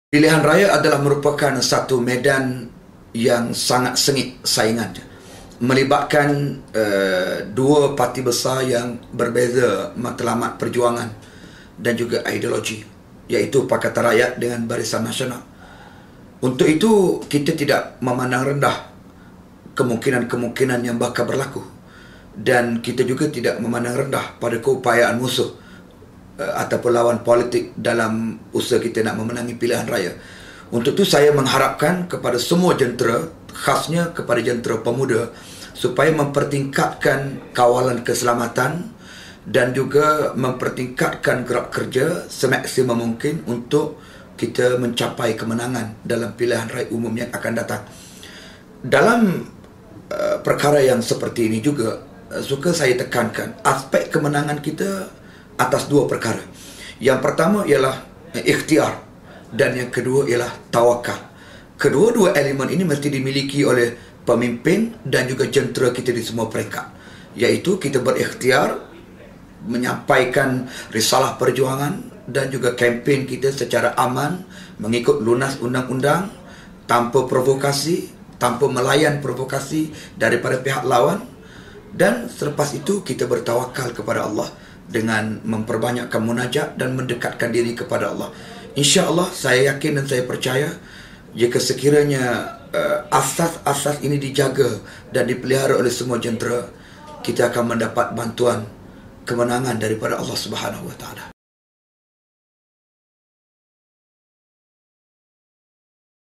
Pilihan raya adalah merupakan satu medan yang sangat sengit saingan, melibatkan dua parti besar yang berbeza matlamat perjuangan dan juga ideologi, iaitu Pakatan Rakyat dengan Barisan Nasional. Untuk itu, kita tidak memandang rendah kemungkinan-kemungkinan yang bakal berlaku, dan kita juga tidak memandang rendah pada keupayaan musuh ataupun lawan politik dalam usaha kita nak memenangi pilihan raya. Untuk itu saya mengharapkan kepada semua jentera, khasnya kepada jentera pemuda, supaya mempertingkatkan kawalan keselamatan dan juga mempertingkatkan gerak kerja semaksimum mungkin untuk kita mencapai kemenangan dalam pilihan raya umum yang akan datang. Dalam perkara yang seperti ini juga, suka saya tekankan aspek kemenangan kita atas dua perkara. Yang pertama ialah ikhtiar dan yang kedua ialah tawakal. Kedua-dua elemen ini mesti dimiliki oleh pemimpin dan juga jentera kita di semua peringkat, iaitu kita berikhtiar menyampaikan risalah perjuangan dan juga kempen kita secara aman, mengikut lunas undang-undang, tanpa provokasi, tanpa melayan provokasi daripada pihak lawan. Dan selepas itu kita bertawakal kepada Allah dengan memperbanyakkan munajat dan mendekatkan diri kepada Allah. InsyaAllah saya yakin dan saya percaya, jika sekiranya asas-asas ini dijaga dan dipelihara oleh semua jentera, kita akan mendapat bantuan kemenangan daripada Allah Subhanahu Wa Taala.